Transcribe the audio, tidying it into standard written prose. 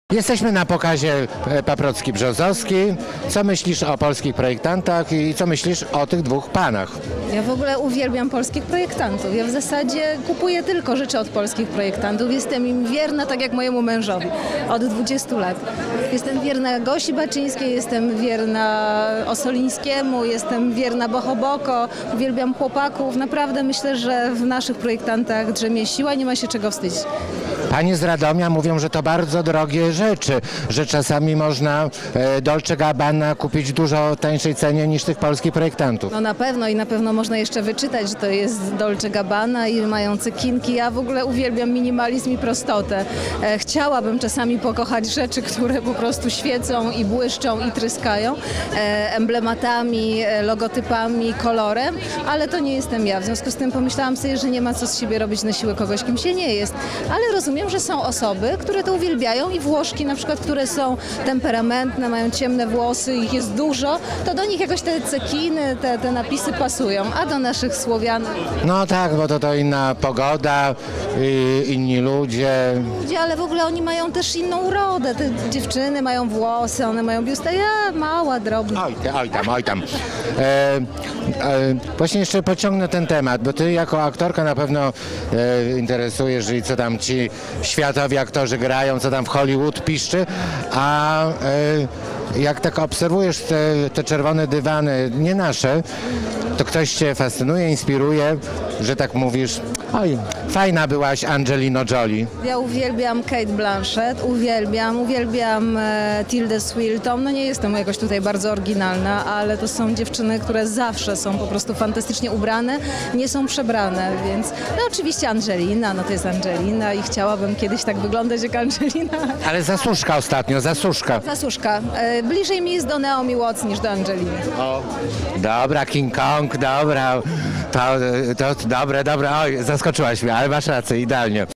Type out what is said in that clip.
Jesteśmy na pokazie Paprocki-Brzozowski. Co myślisz o polskich projektantach i co myślisz o tych dwóch panach? Ja w ogóle uwielbiam polskich projektantów. Ja w zasadzie kupuję tylko rzeczy od polskich projektantów. Jestem im wierna, tak jak mojemu mężowi, od 20 lat. Jestem wierna Gosi Baczyńskiej, jestem wierna Osolińskiemu, jestem wierna Bohoboko, uwielbiam chłopaków. Naprawdę myślę, że w naszych projektantach drzemie siła i nie ma się czego wstydzić. Panie z Radomia mówią, że to bardzo drogie rzeczy, że czasami można Dolce Gabbana kupić dużo tańszej cenie niż tych polskich projektantów. No na pewno i na pewno można jeszcze wyczytać, że to jest Dolce Gabbana i mają cekinki. Ja w ogóle uwielbiam minimalizm i prostotę. Chciałabym czasami pokochać rzeczy, które po prostu świecą i błyszczą i tryskają emblematami, logotypami, kolorem, ale to nie jestem ja. W związku z tym pomyślałam sobie, że nie ma co z siebie robić na siłę kogoś, kim się nie jest. Ale rozumiem, że są osoby, które to uwielbiają i Włoszki na przykład, które są temperamentne, mają ciemne włosy, ich jest dużo, to do nich jakoś te cekiny, te napisy pasują, a do naszych Słowian... No tak, bo to inna pogoda, inni ludzie. Ale w ogóle oni mają też inną urodę. Te dziewczyny mają włosy, one mają biustę, ja mała, drobna. Oj tam. Właśnie jeszcze pociągnę ten temat, bo ty jako aktorka na pewno interesujesz i co tam ci światowi aktorzy grają, co tam w Hollywood piszczy, a jak tak obserwujesz te czerwone dywany, nie nasze, to ktoś cię fascynuje, inspiruje, że tak mówisz, oj, fajna byłaś Angelino Jolie. Ja uwielbiam Cate Blanchett, uwielbiam Tildę Swinton. No nie jestem jakoś tutaj bardzo oryginalna, ale to są dziewczyny, które zawsze są po prostu fantastycznie ubrane, nie są przebrane, więc no oczywiście Angelina, no to jest Angelina i chciałabym kiedyś tak wyglądać jak Angelina. Ale zasłużka ostatnio, zasłużka. Zasłużka. Bliżej mi jest do Naomi Watts niż do Angeliny. O, dobra, King Kong, dobra, to dobre, oj, zaskoczyłaś mnie, ale masz rację, idealnie.